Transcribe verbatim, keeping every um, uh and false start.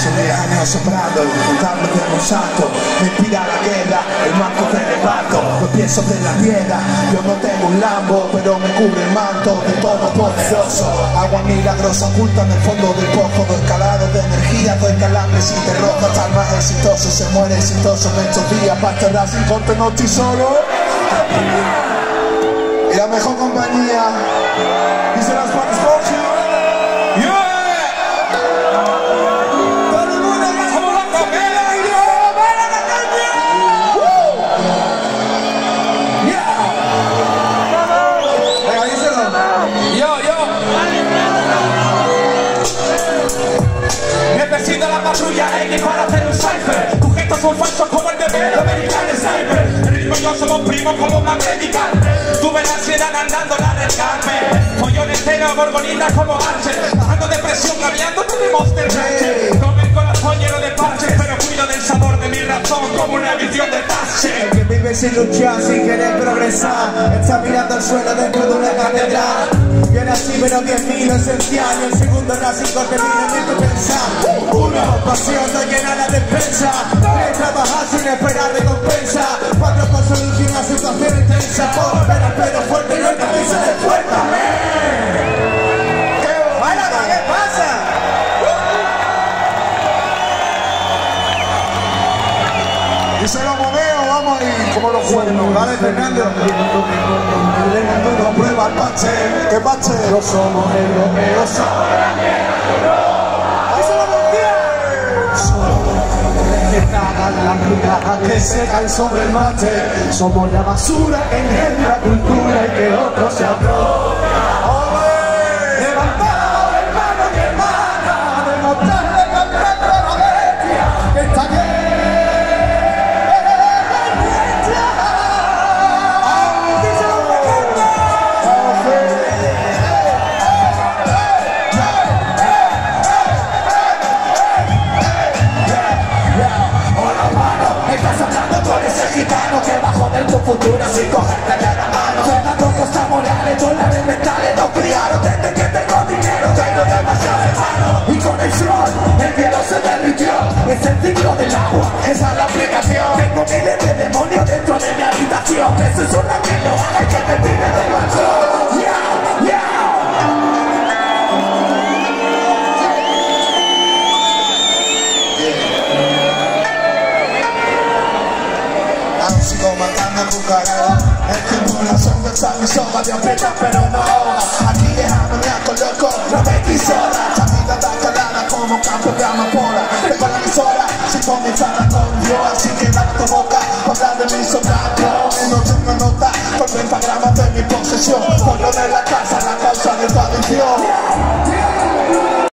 Paso diez años soprando, contando de un salto. Me inspira la guerra, el manto te levanto. Los pies sobre la piedra, yo no tengo un Lambo, pero me cubre el manto de todo poderoso. Agua milagrosa oculta en el fondo del pozo. Doy calado de energía, doy calambres y te roto. Hasta el más exitoso se muere exitoso en estos días. Para cerrar sin corte no estoy solo. Y la mejor compañía dice las Spanish Culture. ¡Yeah! ¡Todo el mundo que somos la familia! ¡Para la calle! ¡Yeah! Venga, díselo. Yo, yo. Necesito la patrulla X para hacer un cipher. Tus gestos son falsos como el de Pedro American Sniper. El ritmo y yo somos primos como Magnificar. Tuve la ansiedad andando la del Carmen. Follón entero, borgonitas como Archer. Bajando de presión, cambiándote de Monster Rancher. Con el corazón lleno de parches, pero cuido del sabor de mi razón como una visión de Thatcher. El que vive sin luchar, sin querer progresar, está mirando al suelo dentro de una catedral. Viene así, pero diez mil esencial. Y el segundo racing termina en tu pensar. Uno, pasión de llenar la despensa. Tres, trabajar sin esperar recompensa. Cuatro, con solución a situación intensa. Por ver el pelo fuerte y no el camisa de fuerza. ¿Qué pasa? Y se lo moveo, vamos ahí, como los cuernos. Vale, Fernando. No prueba el bache, ¿qué bache? No somos europeos. ¡Ahí se lo movía! Somos que cagan la migaja que se caen sobre el mate. Somos la basura que engendra cultura y que otros se apropian. Levantado, hermano y hermana, demostrarle que el resto de la bestia que está aquí. Que bajo del tu futuro sin cogerte de la mano. Fernando Costa Morales, dólares mentales no criaron. Desde que tengo dinero tengo demasiado hermano. Y con el sol el hielo se derritió. Es el ciclo del agua, esa es la aplicación. Tengo miles de demonios dentro de mi habitación. Me susurran que no haga que me tire del balcón. Yeah, yeah. Sigo matando cucarachas. El tiempo la sombra está mi sopa de aprieta pero no ahoga. Aquí déjame me hago loco, no me quisola. Esta vida está calada como campo de amapola. Tengo la emisora, si comenzara con Dios. Así que dame tu boca, hablar de mi sobrado. No tengo nota, por pentagramas de mi posesión. Pollo de la